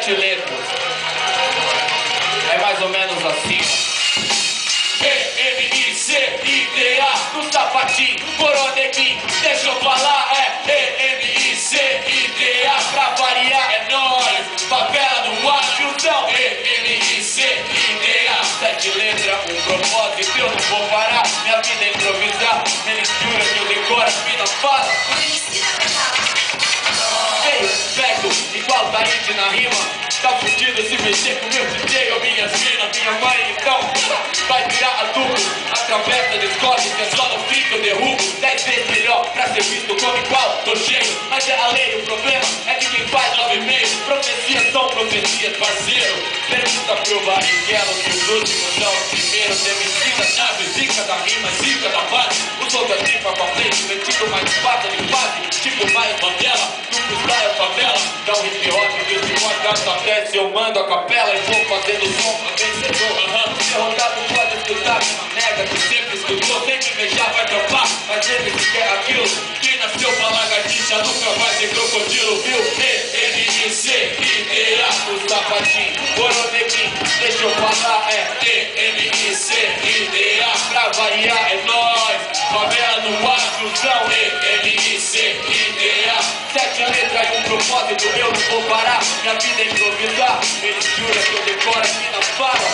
7 letras. É mais ou menos assim, ó. E-M-I-C-I-D-A no sapatinho, coronequim, deixa eu falar, é E-M-I-C-I-D-A, pra variar é nóis, favela no ar, tiozão, E-M-I-C-I-D-A, 7 letras, um propósito, eu não vou parar, minha vida é improvisar, mistura que eu decoro, as minas falam. Veio, pego, igual Taíde na rima. Tá fudido se mexer com meu DJ ou minhas minas, minha mãe, então vai virar adulto através da Discord, que é só no fim que eu derrubo 10 vezes melhor pra ser visto como igual, tô cheio, mas é a lei, o problema é que quem faz 9,5 profecias são profecias, parceiro. Pergunta pro Barrichello que os últimos são os primeiros. Demicida, chave, zica da rima, zica da base. Os outros tripa com a frente, metido mais pata de fase, tipo mais Mandela, no freestyle favela, dá um hip hop que os iguais gastam até. Se eu mando a capela e vou fazendo som pra vencedor. Derrotado pode escutar uma nega que sempre escutou. Sem me invejar vai trampar, mas ele que quer aquilo. Quem nasceu pra lagartixa nunca vai ser crocodilo, viu? E-M-I-C-I-D-A no sapatinho, coronequim, deixa eu falar, é E-M-I-C-I-D-A, pra variar é nóis, favela no ar, tiozão, E-M-I-C-I-D-A, 7 letras e um propósito, eu não vou parar, minha vida é improvisar, eles juram que eu decoro aqui na fala.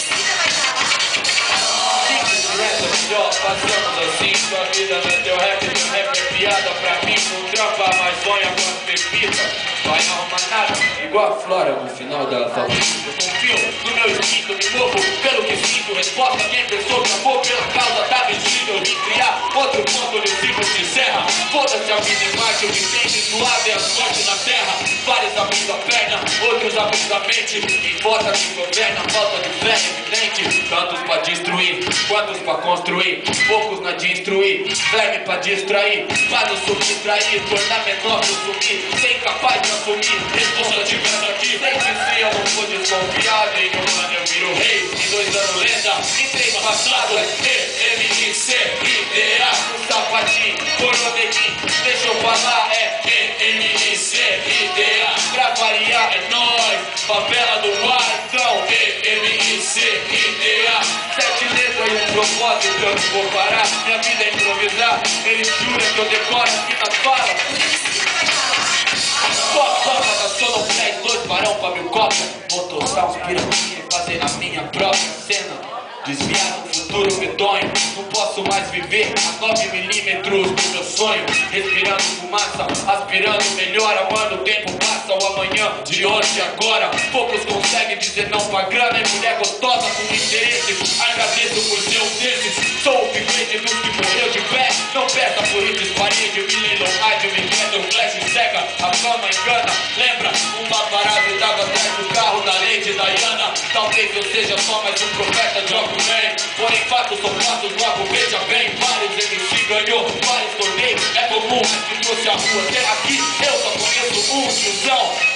Melhor, passamos assim, sua vida não é teu rap, teu rap é piada pra mim, não trampa mais sonha com as pepitas, vai arrumar nada, igual a Flora no final da sua vida. Eu confio no meu instinto, me movo pelo que sinto, resposta quem pensou que amor pela causa da vencida, eu vim criar outro ponto de ciclo de serra, foda-se a vida em Marte, o que tem de suave é a sorte na terra, vários abrindo a perna, outros abrindo a mente, quem vota que governa, falta de fé evidente, tantos pra destruir, quantos pra construir, poucos na de instruir, flame pra distrair, faz o subtrair, tornar menor que sumir, sem capaz de assumir, responsabilidade aqui, sem que se eu não for desconfiado, em um ano eu viro rei, em 2 anos lenda, em 3 passados, E-M-I-C-I-D-A, no sapatinho, coronequim, deixa eu falar, é E-M-I-C-I-D-A, pra variar é nóis, favela do ar, então, E-M-I-C-I-D-A, 7 letras e um propósito, eu não vou parar, minha vida é improvisar, eles juram que eu decoro aqui na fala. Copa da Soloflex, 2 barão pra mil cópias, vou tostar uns piranguinhos e fazer a minha própria cena. Desviar no futuro medonho, não posso mais viver a 9 milímetros do meu sonho. Respirando fumaça, aspirando melhora, mano, o tempo passa, o amanhã de hoje e agora. Poucos conseguem dizer não pra grana, é mulher gostosa com interesse. Agradeço por ser um desses, sou o upgrade dos que morreu de pé. Não peça por isso, parede, me leilão, rádio, me queda, um flash cega, a fama engana. Lembra, uma parada e dava atrás do carro da Lady Diana. Talvez eu seja só mais um profeta de óculos. Porém fatos são fatos, logo veja bem. Vários MC ganhou, vários torneios, é comum, mas que trouxe a rua até aqui, eu só conheço um tiozão.